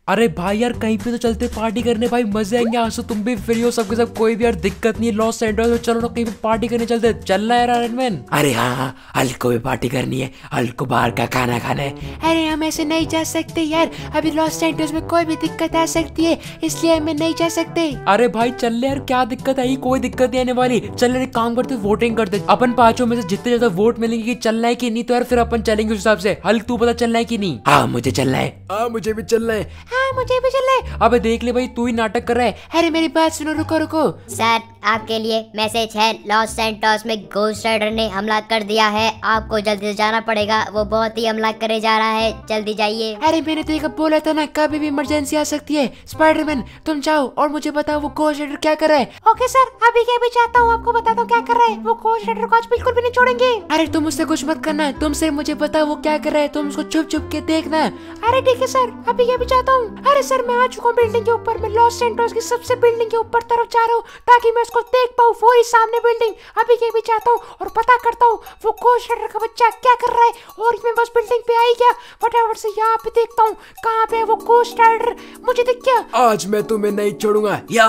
अरे भाई यार कहीं पे तो चलते पार्टी करने भाई, मजे आएंगे। आज तो तुम भी फ्री हो, सबके सब कोई भी यार दिक्कत नहीं है लॉस एंजल्स में। चलो ना कहीं पे पार्टी करने चलते, चलना है यार आयरन मैन। अरे हाँ, हल्क को भी पार्टी करनी है, हल्क को बाहर का खाना खाना है। अरे हम ऐसे नहीं जा सकते यार, अभी लॉस एंजल्स में कोई भी दिक्कत आ सकती है, इसलिए हमें नहीं जा सकते। अरे भाई चल ले यार, क्या दिक्कत आई, कोई दिक्कत नहीं आने वाली। चल एक काम करते, वोटिंग करते, अपन पांचों में से जितने ज्यादा वोट मिलेंगे कि चलना है कि नहीं, तो यार फिर अपन चलेंगे उस हिसाब से। हल्क तू पता चलना है कि नहीं? हाँ मुझे चलना है। हाँ मुझे भी चलना है। हाँ मुझे भी चलना है। अबे देख ले भाई, तू ही नाटक कर रहा है। अरे मेरी बात सुनो, रुको रुको। सर आपके लिए मैसेज है, लॉस सैंटोस में घोस्ट राइडर ने हमला कर दिया है, आपको जल्दी से जाना पड़ेगा, वो बहुत ही हमला करे जा रहा है, जल्दी जाइए। अरे मैंने तो एक बोला था ना, कभी भी इमरजेंसी आ सकती है। स्पाइडरमैन तुम जाओ और मुझे बताओ वो घोस्ट राइडर क्या कर रहा है। ओके सर, अभी क्या भी चाहता हूँ आपको बताता हूँ क्या कर रहा है। वो घोस्ट राइडर को आज बिल्कुल भी नहीं छोड़ेंगे। अरे तुम उससे कुछ मत करना, तुम सिर्फ मुझे बताओ वो क्या कर रहा है, तुम उसको चुप चुप के देखना। अरे ठीक है सर, अभी क्या भी चाहता हूँ। अरे सर मैं आ चुका हूँ बिल्डिंग के ऊपर, मैं लॉस सैंटोस की सबसे बिल्डिंग के ऊपर तरफ जा रहा हूँ ताकि मैं उसको देख पाऊँ, वो ही सामने बिल्डिंग। अभी क्या भी चाहता हूँ और पता करता हूँ वो घोस्ट राइडर का बच्चा क्या कर रहा है, और मैं बस बिल्डिंग पे आई क्या फटाफट से यहाँ पे देखता हूँ कहाँ पे वो घोस्ट राइडर, मुझे दिख गया। आज मैं तुम्हें नहीं छोड़ूंगा या।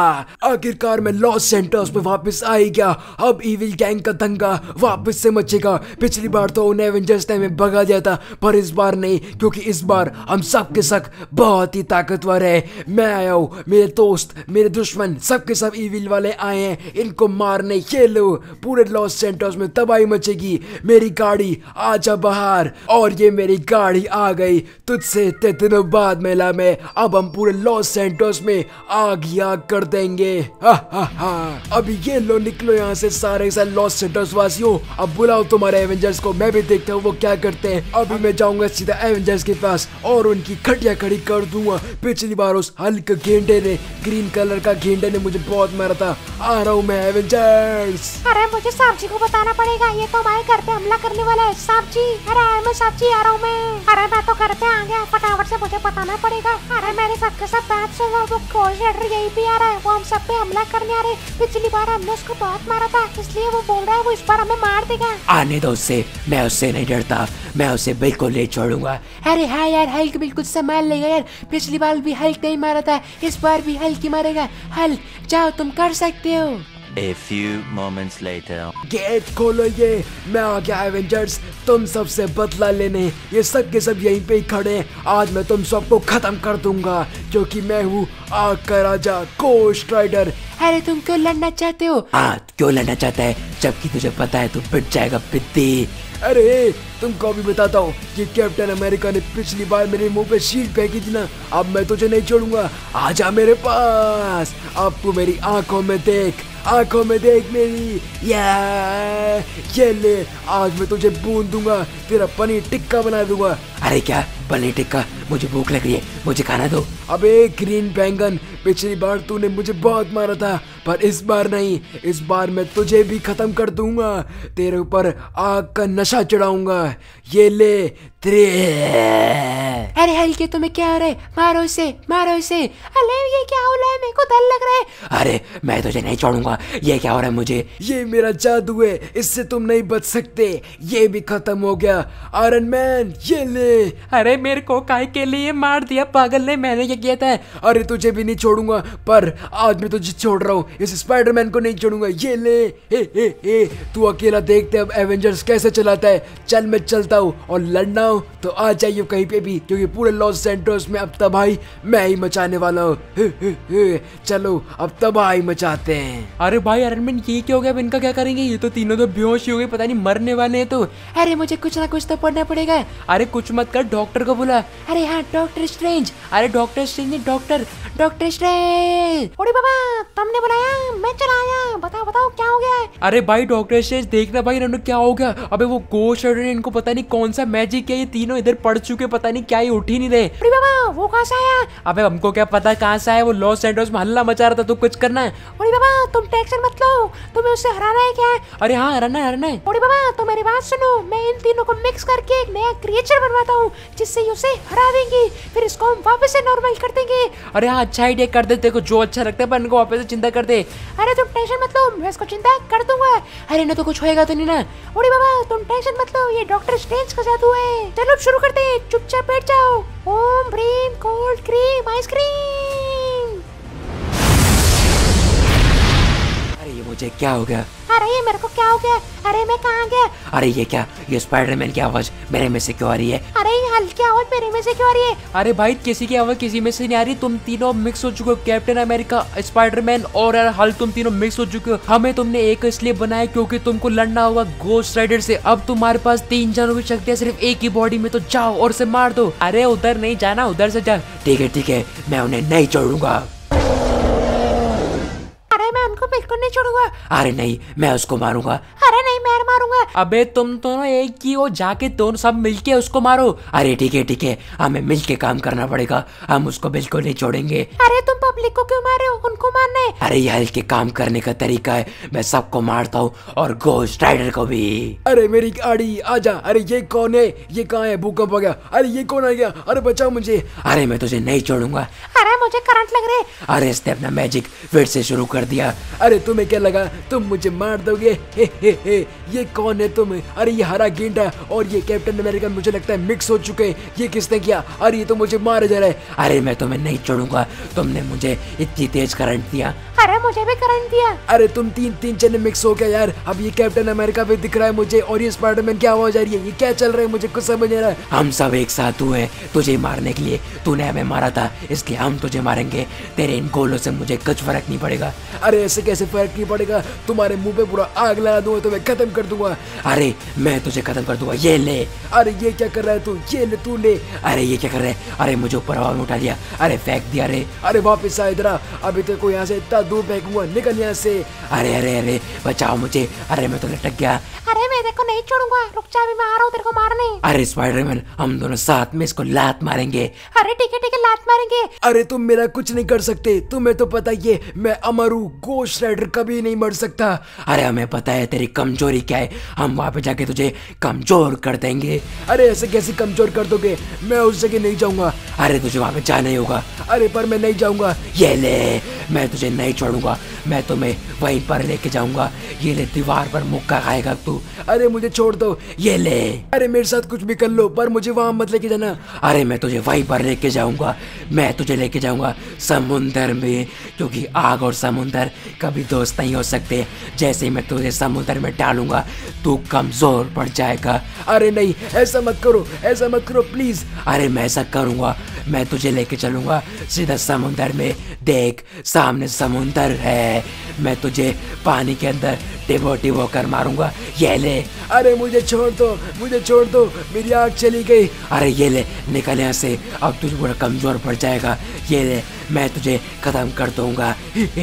आखिरकार मैं लॉस सैंटोस पे वापस आई क्या। अब इविल गैंग का दंगा वापस से मचेगा। पिछली बार तो उन्हें एवेंजर्स ने हमें भगा दिया था, पर इस बार नहीं, क्योंकि इस बार हम सब के सब बहुत ही ताकतवर है। मैं आया हूँ, मेरे दोस्त मेरे दुश्मन सबके सब इविल वाले आए हैं, इनको मारने। ये लो, पूरे लॉस सैंटोस में तबाही मचेगी। मेरी गाड़ी आजा बाहर, और ये मेरी गाड़ी आ गई तुझसे इतने दिनों बाद मेला में। अब हम पूरे लॉस सैंटोस में आग ही आग कर देंगे। हा हा हा। अभी ये लो, निकलो यहाँ से सारे लॉस सैंटोस वासियों। अब बुलाओ तुम्हारे एवेंजर्स को, मैं भी देखता हूँ वो क्या करते हैं। अभी मैं जाऊंगा सीधा एवेंजर्स के पास और उनकी खटिया खड़ी कर दूंगा। पिछली बार उस हल्क गेंडे ने, ग्रीन कलर का गेंडे ने मुझे बहुत मारा था। आ रहा हूँ मैं एवेंजर्स। अरे मुझे सांप जी को बताना पड़ेगा, ये तो हमारे घर पे हमला करने वाला है। सांप जी, अरे मैं सांप जी आ रहा हूँ मैं। अरे मैं तो घर पे आ गया, फटाफट से मुझे बताना पड़ेगा। अरे मैंने सबके सब बात सुना, वो घोस्ट राइडर यही भी आ रहा है, वो हम सब पे हमला करने आ रहे हैं। पिछली बार हमने उसको बहुत मारा था, इसलिए वो बोल रहा है वो इस बार हमें मार देगा। आने दो उससे, मैं उससे नहीं डरता, मैं उसे बिल्कुल नहीं छोड़ूंगा। अरे हाँ यार, हल्क बिल्कुल संभाल लेगा यार, पिछली बार भी हल्क नहीं मारा था, इस बार भी हल्क ही मारेगा। हल्क जाओ, तुम कर सकते हो। A few moments later. Gate खोलो, ये मैं आ गया एवेंजर्स, तुम सबसे बदला लेने। ये सब के सब यहीं पे ही खड़े हैं। आज मैं तुम सबको खत्म कर दूंगा, क्योंकि मैं हूँ आग का राजा घोस्ट राइडर। अरे तुम क्यों लड़ना चाहते हो? हाँ, क्यों लड़ना चाहता है, जबकि तुझे पता है तू पिट जाएगा पित्ती। अरे तुमको भी बताता हूँ, ये कैप्टन अमेरिका ने पिछली बार मेरे मुंह पे शील्ड फेंकी थी ना, अब मैं तुझे नहीं छोड़ूंगा। आजा मेरे पास, अब तू मेरी आंखों में देख, आंखों में देख मेरी। ये ले, आज मैं तुझे बूंद दूंगा, तेरा पनीर टिक्का बना दूंगा। अरे क्या पनीर टिक्का, मुझे भूख लग रही है, मुझे खाना दो। अबे ग्रीन बैंगन, पिछली बार तूने मुझे बहुत मारा था, पर इस बार नहीं, इस बार मैं तुझे भी खत्म कर दूंगा, तेरे ऊपर आग का नशा चढ़ाऊंगा। ये ले तेरे। अरे हल्के तुम्हें क्या हो रहा है, मारो इसे, मारो इसे। अरे ये क्या हो रहा है, मेरे को डर लग रहा है। अरे मैं तुझे नहीं छोड़ूंगा, ये क्या हो रहा है मुझे, ये मेरा जादू है, इससे तुम नहीं बच सकते। ये भी खत्म हो गया आयरन मैन, ये ले। अरे मेरे को काहे के लिए मार दिया पागल ने, मैंने क्या किया था? अरे तुझे भी नहीं छोड़ूंगा, पर आज मैं तुझे छोड़ रहा हूँ, इस स्पाइडरमैन को नहीं छोड़ूंगा। ये ले। हे तू अकेला देखते अब एवेंजर्स कैसे चलाता है। चल मैं चलता हूँ, और लड़ना हो तो आ जाइए कहीं पे भी, क्योंकि पूरे लॉस सैंटोस में अब तबाही मैं ही मचाने वाला हूँ। चलो अब तबाही मचाते हैं। अरे भाई आयरन मैन, ये क्या हो गया, अब इनका क्या करेंगे? ये तो तीनों तो बेहोश ही हो गए, पता नहीं मरने वाले हैं। तो अरे मुझे कुछ ना कुछ तो पढ़ना पड़ेगा। अरे कुछ मत कर, डॉक्टर को बुला। अरे हाँ, डॉक्टर स्ट्रेंज। अरे डॉक्टर स्ट्रेंज नहीं, डॉक्टर स्ट्रेंज। ओरे बाबा, तुमने बुलाया, मैं चला आया। बताओ बताओ क्या हो गया है? अरे भाई डॉक्टर स्ट्रेंज, देखना भाई इन्होंने क्या हो गया। अबे वो घोस्ट राइडर ने इनको पता नहीं कौन सा मैजिक किया, ये तीनों इधर पड़ चुके, पता नहीं क्या, ही उठ ही नहीं रहे। अरे बाबा, वो कहाँ से आया? अबे हमको क्या पता कहाँ से आया, वो लॉस सैंटोस में हल्ला मचा रहा था, तो कुछ करना है। अरे बाबा, तुम टेंशन मत लो, तुम्हें उससे हराना है क्या? अरे हाँ, हराना है। अरे बाबा, तो मेरी बात सुनो, मैं इन तीनों को मिक्स करके एक नया क्रिएचर बनवाता हूँ, जिससे उसे हरा देंगे, फिर इसको हम वापस से नॉर्मल कर देंगे। अरे हाँ, अच्छा आइडिया, कर दे, देखो जो अच्छा लगता है, पर इनको वापस से चिंता कर दे। अरे तुम टेंशन मत लो, मैं इसको चिंता कर दूंगा। अरे ना तो कुछ होएगा तो नहीं ना? अरे बाबा, तुम टेंशन मत लो, ये डॉक्टर स्ट्रेंज का जादू है। चलो शुरू करते हैं, चुपचाप बैठ जाओ। ओम ब्रीम कोल्ड क्रीम। मुझे क्या हो गया? अरे ये मेरे को क्या हो गया? अरे मैं कहाँ गया? अरे ये क्या, ये स्पाइडरमैन की आवाज मेरे में से क्यों आ रही है? अरे ये हल्की आवाज मेरे में से क्यों आ रही है? अरे भाई किसी की आवाज किसी में से नहीं आ रही, तुम तीनों मिक्स हो चुके हो, कैप्टन अमेरिका, स्पाइडरमैन और हल्क, तुम तीनों मिक्स हो चुके हो। हमें तुमने एक इसलिए बनाया क्योंकि तुमको लड़ना होगा घोस्ट राइडर से। अब तुम्हारे पास 3 जनों की शक्ति है सिर्फ एक ही बॉडी में, तो जाओ और उसे मार दो। अरे उधर नहीं जाना, उधर से जा। ठीक है, मैं उन्हें नहीं छोड़ूंगा। अरे मैं उनको बिल्कुल नहीं छोड़ूंगा। अरे नहीं, मैं उसको मारूंगा। अरे नहीं, मैं मारूंगा। अबे तुम दोनों एक ही हो, जाके दोनों सब मिलके उसको मारो। अरे ठीक है, हमें मिलके काम करना पड़ेगा, हम उसको बिल्कुल नहीं छोड़ेंगे। अरे तुम पब्लिक को क्यों मार रहे हो? उनको मारना है। अरे ये हल्के काम करने का तरीका है, मैं सबको मारता हूँ और घोस्ट राइडर को भी। अरे मेरी गाड़ी आजा। अरे ये कौन है? ये कहाँ है? भूकंप आ गया। अरे ये कौन आ गया? अरे बचाओ मुझे। अरे मैं तुझे नहीं छोड़ूंगा। अरे मुझे करंट लग रहा है। अरे इसने अपना मैजिक फिर से शुरू कर दिया। अरे तुम्हें क्या लगा तुम मुझे मार दोगे? हे। ये कौन है तुम? अरे ये हरा गेंडा और ये कैप्टन अमेरिका मुझे लगता है मिक्स हो चुके हैं। ये किसने किया? अरे ये तो मुझे मारे जा रहा है। अरे मैं तुम्हें नहीं छोड़ूंगा, तुमने मुझे इतनी तेज करंट दिया। अरे मुझे भी करंट दिया। अरे तुम तीन जने मिक्स हो गया यार। अब ये कैप्टन अमेरिका भी दिख रहा है मुझे और ये स्पाइडरमैन की आवाज आ रही है। ये क्या चल रहा है? मुझे कुछ समझ नहीं आ रहा है। हम सब एक साथ हुए तुझे मारने के लिए, तूने हमें मारा था इसलिए हम तुझे मारेंगे। तेरे इन गोलों से मुझे कुछ फर्क नहीं पड़ेगा। अरे ऐसे कैसे फर्क नहीं पड़ेगा? तुम्हारे मुंह पे पूरा आग लगा दूंगा, तुम्हें खत्म कर दूंगा। अरे मैं तुझे खत्म कर दूंगा, ये ले। अरे ये क्या कर रहा है तू? ये ले, तू ले। अरे ये क्या कर रहे हैं? अरे मुझे ऊपर हवा में उठा लिया। अरे फेंक दिया रे। अरे वापस आ इधर आ। अभी तेरे को यहाँ से इतना दूर फेंकूंगा, निकल यहाँ से। अरे बचाओ मुझे। अरे मैं तो लटक गया। अरे मैं देखो नहीं छोड़ूंगा, रुक जा, अभी मैं आ रहा हूँ तेरे को मारने। अरे स्पाइडरमैन, हम दोनों साथ में इसको लात मारेंगे। अरे ठीक है, लात मारेंगे। अरे तुम मेरा कुछ नहीं कर सकते, तुम्हें तो पता ही है मैं अमर हूँ, घोस्ट राइडर कभी नहीं मर सकता। अरे हमें पता है तेरी कमजोरी क्या है, हम वहाँ पे जाके तुझे कमजोर कर देंगे। अरे ऐसे कैसे कमजोर कर दोगे? मैं उस जगह नहीं जाऊंगा। अरे तुझे वहाँ पे जाना ही होगा। अरे पर मैं नहीं जाऊंगा। ये ले, मैं तुझे नहीं छोड़ूंगा, मैं तुम्हें वहीं पर लेके जाऊंगा। ये ले, दीवार पर मुक्का खाएगा तू। अरे मुझे छोड़ दो। ये ले। अरे मेरे साथ कुछ भी कर लो पर मुझे वहां मत लेके जाना। अरे मैं तुझे वहीं पर लेके जाऊंगा, मैं तुझे लेके जाऊंगा समुंदर में, क्योंकि आग और समुंदर कभी दोस्त नहीं हो सकते। जैसे ही मैं तुझे समुंदर में डालूंगा तू कमजोर पड़ जाएगा। अरे नहीं, ऐसा मत करो, ऐसा मत करो प्लीज। अरे मैं ऐसा करूंगा, मैं तुझे लेके चलूंगा सीधा समुंदर में। देख सामने समुंदर है, मैं तुझे पानी के अंदर टिबो कर मारूंगा। ये ले। अरे मुझे छोड़ दो, मुझे छोड़ दो, मेरी आग चली गई। अरे ये ले, निकल यहाँ से, अब तुझे पूरा कमजोर पड़ जाएगा। ये ले, मैं तुझे खत्म कर दूंगा।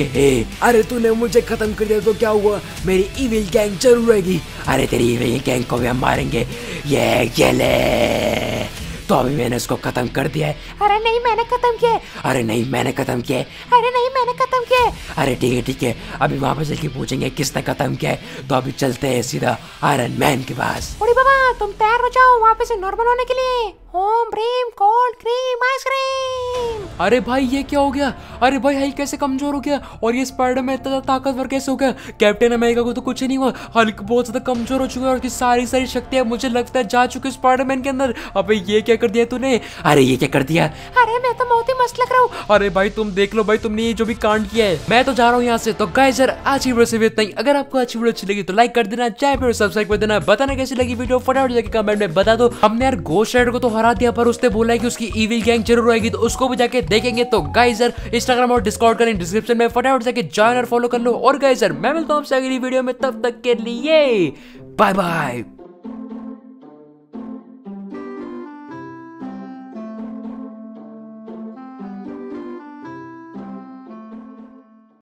अरे तूने मुझे खत्म कर दिया तो क्या हुआ? मेरी इविल गैंग जरूर रहेगी। अरे तेरी इविल गैंग को भी हम मारेंगे। ये ले, तो अभी मैंने उसको खत्म कर दिया है। अरे नहीं, मैंने खत्म किया। अरे नहीं, मैंने खत्म किया है। अरे नहीं, मैंने खत्म किया। अरे ठीक है, अभी वहाँ पे चल के पूछेंगे किसने खत्म किया है। तो अभी चलते हैं सीधा आयरन मैन के पास। ओरे बाबा, तुम तैयार हो जाओ वापस से नॉर्मल होने के लिए। ओम ब्रीम कोल्ड क्रीम आइसक्रीम। अरे भाई ये क्या हो गया? अरे भाई हल्क कैसे कमजोर हो गया और ये स्पाइडरमैन इतना ताकतवर कैसे हो गया? कैप्टन अमेरिका को तो कुछ नहीं हुआ, हल्क बहुत ज्यादा कमजोर हो चुका है और उसकी सारी शक्तियां मुझे लगता है जा चुकी स्पाइडरमैन के अंदर। अबे ये क्या कर दिया तूने? अरे ये क्या कर दिया? अरे मैं तो बहुत ही मस्त लग रहा हूँ। अरे भाई तुम देख लो भाई, तुमने ये जो भी कांड किया है। मैं तो जा रहा हूँ यहाँ से। तो गाइस यार आज की वीडियो से इतना ही। अगर आपको अच्छी वीडियो अच्छी लगी तो लाइक कर देना, चैनल पर सब्सक्राइब कर देना। बताना कैसी लगी वीडियो फटाफट जाके कमेंट में बता दो। हमने यार घोस्ट राइडर को तो हरा दिया पर उसने बोला है कि उसकी इविल गैंग जरूर आएगी, तो उसको भी जाके देखेंगे। तो गाइस यार इंस्टाग्राम और डिस्कॉर्ड का लिंक डिस्क्रिप्शन में, फटाफट जाके ज्वाइन और फॉलो कर लो। और गाइस यार मैं मिलता हूँ आपसे अगली वीडियो में, तब तक के लिए बाय बाय।